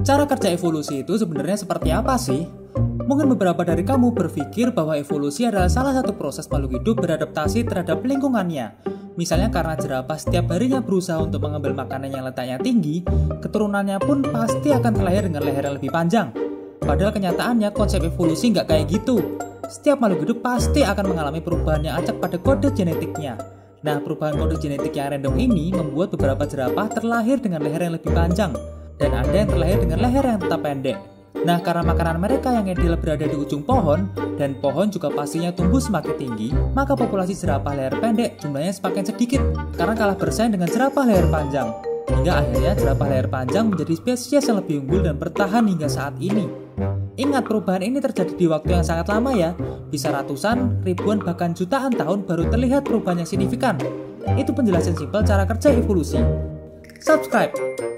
Cara kerja evolusi itu sebenarnya seperti apa sih? Mungkin beberapa dari kamu berpikir bahwa evolusi adalah salah satu proses makhluk hidup beradaptasi terhadap lingkungannya. Misalnya karena jerapah setiap harinya berusaha untuk mengambil makanan yang letaknya tinggi, keturunannya pun pasti akan terlahir dengan leher yang lebih panjang. Padahal kenyataannya konsep evolusi nggak kayak gitu. Setiap makhluk hidup pasti akan mengalami perubahan yang acak pada kode genetiknya. Nah, perubahan kode genetik yang random ini membuat beberapa jerapah terlahir dengan leher yang lebih panjang, dan ada yang terlahir dengan leher yang tetap pendek. Nah, karena makanan mereka yang ideal berada di ujung pohon, dan pohon juga pastinya tumbuh semakin tinggi, maka populasi jerapah leher pendek jumlahnya semakin sedikit, karena kalah bersaing dengan jerapah leher panjang. Hingga akhirnya jerapah leher panjang menjadi spesies yang lebih unggul dan bertahan hingga saat ini. Ingat, perubahan ini terjadi di waktu yang sangat lama ya, bisa ratusan, ribuan, bahkan jutaan tahun baru terlihat perubahan yang signifikan. Itu penjelasan simpel cara kerja evolusi. Subscribe!